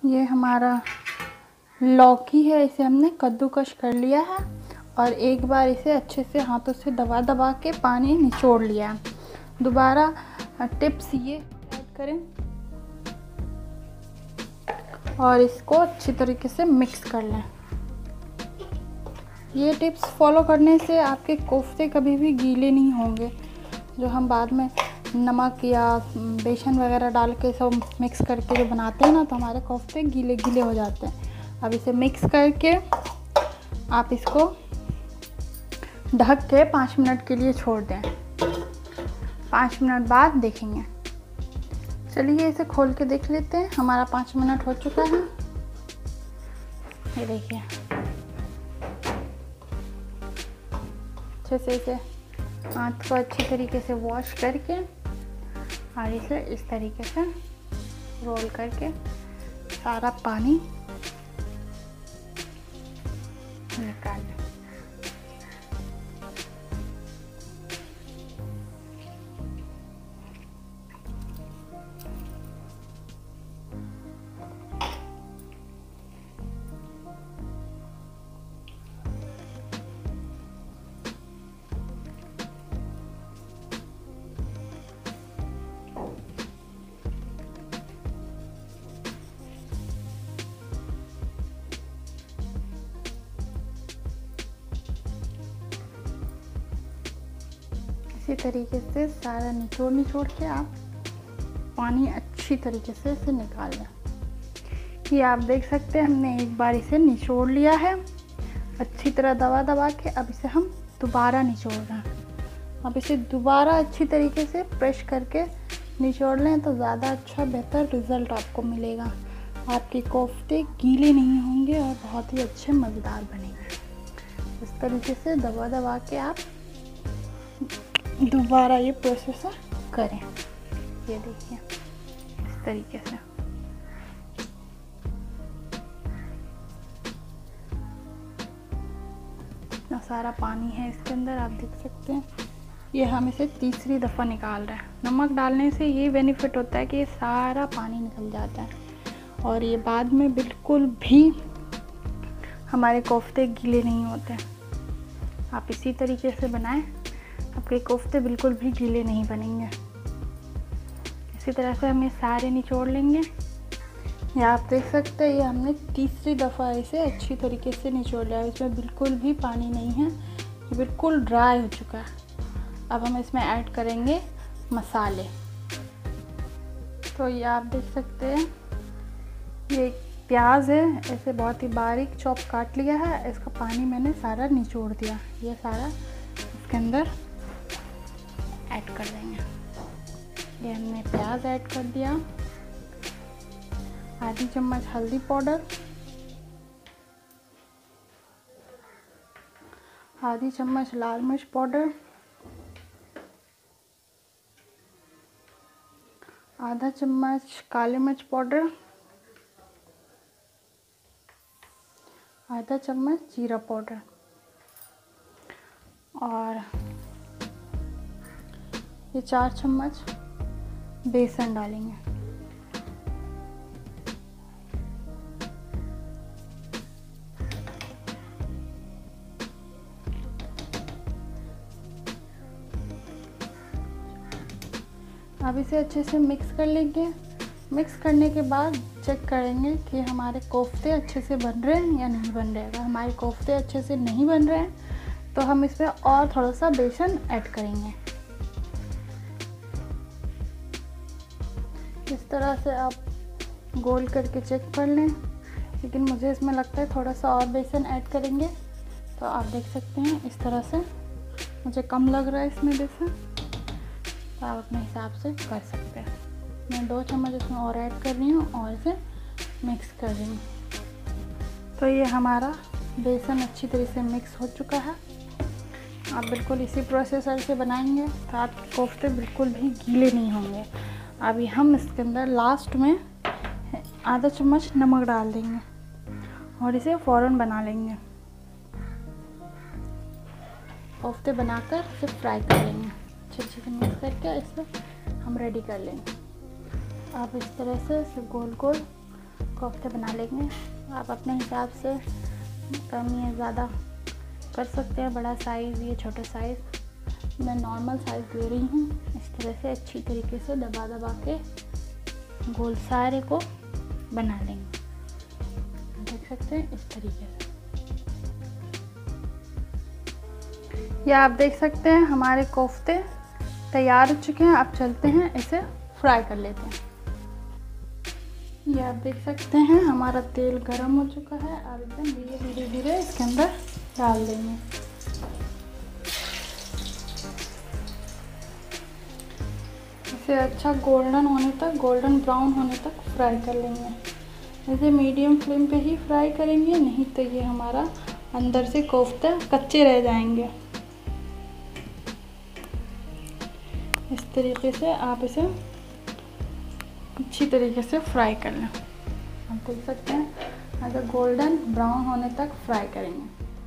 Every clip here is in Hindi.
ये हमारा लौकी है, इसे हमने कद्दूकस कर लिया है और एक बार इसे अच्छे से हाथों से दबा दबा के पानी निचोड़ लिया है। दोबारा टिप्स ये ऐड करें और इसको अच्छी तरीके से मिक्स कर लें। ये टिप्स फॉलो करने से आपके कोफ्ते कभी भी गीले नहीं होंगे। जो हम बाद में नमक या बेसन वगैरह डाल के सब मिक्स करके जो बनाते हैं ना, तो हमारे कोफ्ते गीले गीले हो जाते हैं। अब इसे मिक्स करके आप इसको ढक के 5 मिनट के लिए छोड़ दें। 5 मिनट बाद देखेंगे। चलिए इसे खोल के देख लेते हैं। हमारा 5 मिनट हो चुका है। ये देखिए, अच्छे से इसे हाथ को अच्छी तरीके से वॉश करके और इसे इस तरीके से रोल करके सारा पानी निकाल लें। इसी तरीके से सारा निचोड़ के आप पानी अच्छी तरीके से इसे निकाल लें। ये आप देख सकते हैं, हमने एक बार इसे निचोड़ लिया है अच्छी तरह दबा दबा के। अब इसे हम दोबारा निचोड़ रहे हैं। अब इसे दोबारा अच्छी तरीके से प्रेस करके निचोड़ लें तो ज़्यादा अच्छा बेहतर रिज़ल्ट आपको मिलेगा। आपके कोफ्ते गीले नहीं होंगे और बहुत ही अच्छे मज़ेदार बनेंगे। इस तरीके से दबा दबा के आप दोबारा ये प्रोसेस करें। ये देखिए, इस तरीके से इतना सारा पानी है इसके अंदर, आप देख सकते हैं। ये हम इसे तीसरी दफ़ा निकाल रहे हैं। नमक डालने से ये बेनिफिट होता है कि ये सारा पानी निकल जाता है और ये बाद में बिल्कुल भी हमारे कोफ्ते गीले नहीं होते। आप इसी तरीके से बनाएं, आपके कोफ्ते बिल्कुल भी गीले नहीं बनेंगे। इसी तरह से हम ये सारे निचोड़ लेंगे। ये आप देख सकते हैं, ये हमने तीसरी दफ़ा इसे अच्छी तरीके से निचोड़ लिया। इसमें बिल्कुल भी पानी नहीं है, ये बिल्कुल ड्राई हो चुका है। अब हम इसमें ऐड करेंगे मसाले। तो ये आप देख सकते हैं, ये प्याज है, इसे बहुत ही बारीक चॉप काट लिया है। इसका पानी मैंने सारा निचोड़ दिया। ये सारा इसके अंदर ऐड कर देंगे। ये हमने प्याज ऐड कर दिया। आधी चम्मच हल्दी पाउडर, आधी चम्मच लाल मिर्च पाउडर, आधा चम्मच काली मिर्च पाउडर, आधा चम्मच जीरा पाउडर और ये 4 चम्मच बेसन डालेंगे। अब इसे अच्छे से मिक्स कर लेंगे। मिक्स करने के बाद चेक करेंगे कि हमारे कोफ्ते अच्छे से बन रहे हैं या नहीं बन रहे हैं। अगर हमारे कोफ्ते अच्छे से नहीं बन रहे हैं तो हम इसमें और थोड़ा सा बेसन ऐड करेंगे। इस तरह से आप गोल करके चेक कर लें, लेकिन मुझे इसमें लगता है थोड़ा सा और बेसन ऐड करेंगे। तो आप देख सकते हैं, इस तरह से मुझे कम लग रहा है इसमें बेसन, तो आप अपने हिसाब से कर सकते हैं। मैं 2 चम्मच इसमें और ऐड कर रही हूँ और इसे मिक्स कर रही हूँ। तो ये हमारा बेसन अच्छी तरह से मिक्स हो चुका है। आप बिल्कुल इसी प्रोसेसर से बनाएंगे तो आपके कोफ्ते बिल्कुल भी गीले नहीं होंगे। अभी हम इसके अंदर लास्ट में आधा चम्मच नमक डाल देंगे और इसे फ़ौरन बना लेंगे। कोफ्ते बनाकर इसे फ्राई कर लेंगे। अच्छे से मिक्स करके इसे हम रेडी कर लेंगे। आप इस तरह से इसे गोल गोल कोफ्ते बना लेंगे। आप अपने हिसाब से कम या ज़्यादा कर सकते हैं, बड़ा साइज़ या छोटा साइज़। मैं नॉर्मल साइज़ ले रही हूँ। इस तरह से अच्छी तरीके से दबा दबा के गोल सारे को बना लेंगे। देख सकते हैं इस तरीके से। या आप देख सकते हैं हमारे कोफ्ते तैयार हो चुके हैं। अब चलते हैं इसे फ्राई कर लेते हैं। ये आप देख सकते हैं हमारा तेल गरम हो चुका है। अब एकदम धीरे धीरे इसके अंदर डाल देंगे। इसे अच्छा गोल्डन होने तक, गोल्डन ब्राउन होने तक फ्राई कर लेंगे। इसे मीडियम फ्लेम पे ही फ्राई करेंगे, नहीं तो ये हमारा अंदर से कोफ्ते कच्चे रह जाएंगे। इस तरीके से आप इसे अच्छी तरीके से फ्राई कर लें। आप देख सकते हैं अगर गोल्डन ब्राउन होने तक फ्राई करेंगे।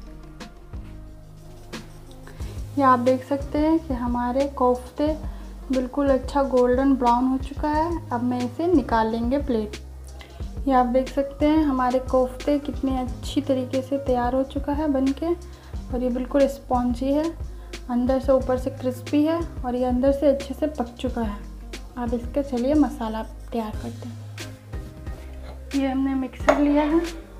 या आप देख सकते हैं कि हमारे कोफ्ते बिल्कुल अच्छा गोल्डन ब्राउन हो चुका है। अब मैं इसे निकाल लेंगे प्लेट। ये आप देख सकते हैं हमारे कोफ्ते कितने अच्छी तरीके से तैयार हो चुका है बनके, और ये बिल्कुल स्पॉन्जी है, अंदर से ऊपर से क्रिस्पी है, और ये अंदर से अच्छे से पक चुका है। अब इसका चलिए मसाला तैयार करते हैं। ये हमने मिक्सर लिया है।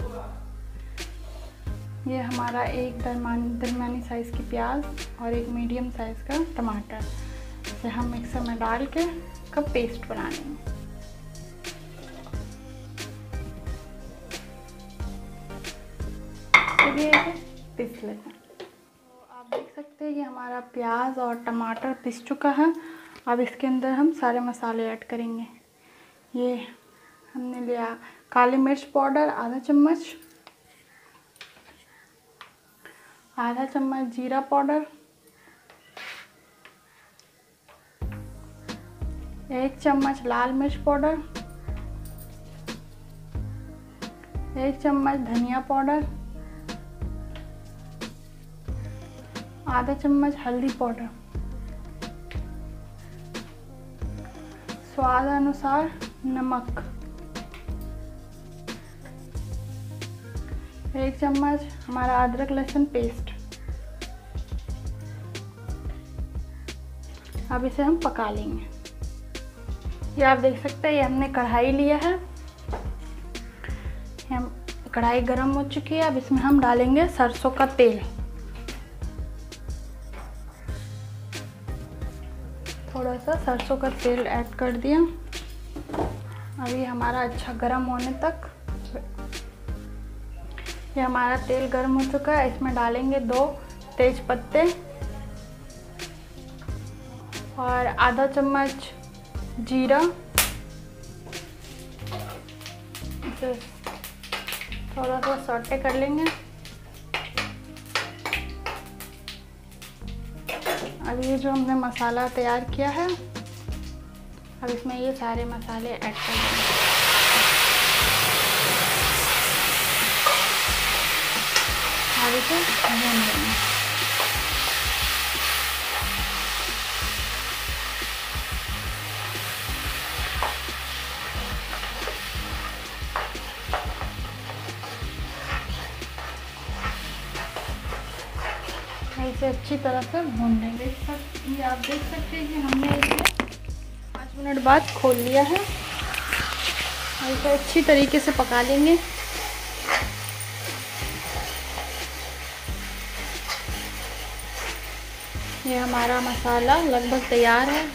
ये हमारा एक दरमियानी साइज़ की प्याज और एक मीडियम साइज़ का टमाटर, इसे हम मिक्सर में डाल के इसका पेस्ट बना लेंगे। चलिए इसे पीस लेते हैं। तो आप देख सकते हैं कि हमारा प्याज और टमाटर पिस चुका है। अब इसके अंदर हम सारे मसाले ऐड करेंगे। ये हमने लिया काली मिर्च पाउडर आधा चम्मच जीरा पाउडर, 1 चम्मच लाल मिर्च पाउडर, 1 चम्मच धनिया पाउडर, आधा चम्मच हल्दी पाउडर, स्वाद अनुसार नमक, 1 चम्मच हमारा अदरक लहसुन पेस्ट। अब इसे हम पका लेंगे। ये आप देख सकते हैं ये हमने कढ़ाई लिया है। हम कढ़ाई गरम हो चुकी है। अब इसमें हम डालेंगे सरसों का तेल। थोड़ा सा सरसों का तेल ऐड कर दिया। अभी हमारा अच्छा गरम होने तक, ये हमारा तेल गरम हो चुका है। इसमें डालेंगे 2 तेज पत्ते और आधा चम्मच जीरा। इसे थोड़ा सा सौटे कर लेंगे। अब ये जो हमने मसाला तैयार किया है, अब इसमें ये सारे मसाले ऐड कर देंगे। अब इसे भून लेंगे। इसे अच्छी तरह से भून लेंगे। ये आप देख सकते हैं कि हमने इसे 5 मिनट बाद खोल लिया है और इसे अच्छी तरीके से पका लेंगे। ये हमारा मसाला लगभग तैयार है।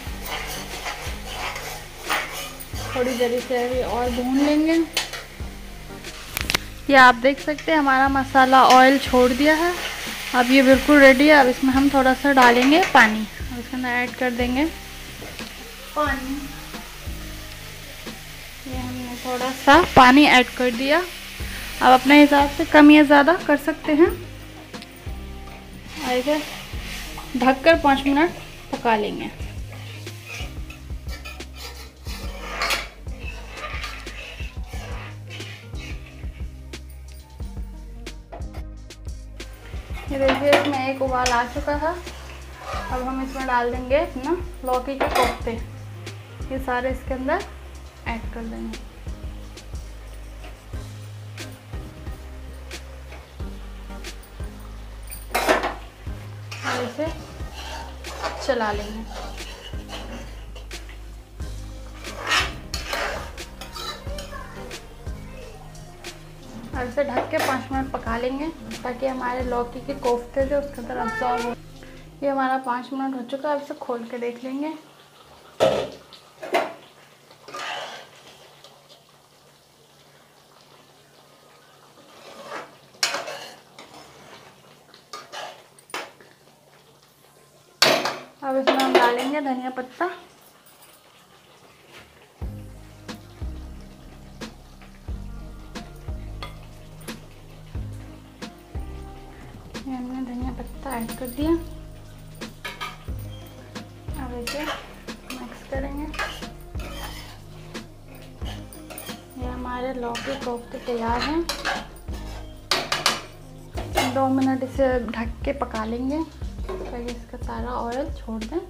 थोड़ी देर से अभी और भून लेंगे। ये आप देख सकते हैं हमारा मसाला ऑयल छोड़ दिया है। अब ये बिल्कुल रेडी है। अब इसमें हम थोड़ा सा डालेंगे पानी। अब इसके अंदर ऐड कर देंगे पानी। ये हमने थोड़ा सा पानी ऐड कर दिया। अब अपने हिसाब से कम या ज़्यादा कर सकते हैं। और इसे ढककर 5 मिनट पका लेंगे। ये देखिए इसमें एक उबाल आ चुका है। अब हम इसमें डाल देंगे अपना लौकी के कोफ्ते। ये सारे इसके अंदर ऐड कर देंगे। चला लेंगे। और इसे ढक के 5 मिनट पका लेंगे ताकि हमारे लौकी के कोफ्ते जो उसके अंदर अब्सॉर्ब हो। ये हमारा 5 मिनट हो चुका है। अब इसे खोल के देख लेंगे। अब इसमें हम डालेंगे धनिया पत्ता, ये हमने धनिया पत्ता ऐड कर दिया। अब इसे मिक्स करेंगे। ये हमारे लौकी कोफ्ते तैयार हैं। 2 मिनट इसे ढक के पका लेंगे ताकि इसका सारा ऑयल छोड़ दें।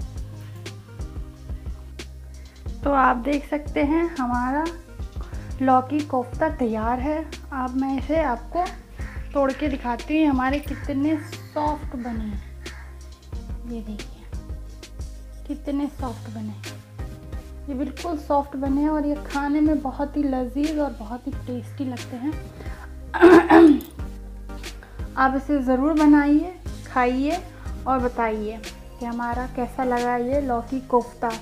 तो आप देख सकते हैं हमारा लौकी कोफ्ता तैयार है। अब मैं इसे आपको तोड़ के दिखाती हूँ हमारे कितने सॉफ्ट बने हैं। ये देखिए कितने सॉफ्ट बने हैं। ये बिल्कुल सॉफ्ट बने हैं और ये खाने में बहुत ही लजीज और बहुत ही टेस्टी लगते हैं। आप इसे ज़रूर बनाइए, खाइए और बताइए कि हमारा कैसा लगा ये लौकी कोफ्ता।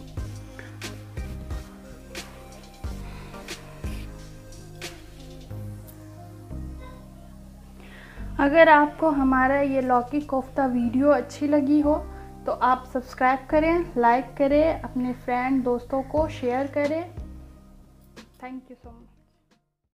अगर आपको हमारा ये लौकी कोफ्ता वीडियो अच्छी लगी हो तो आप सब्सक्राइब करें, लाइक करें, अपने फ्रेंड दोस्तों को शेयर करें। Thank you so much.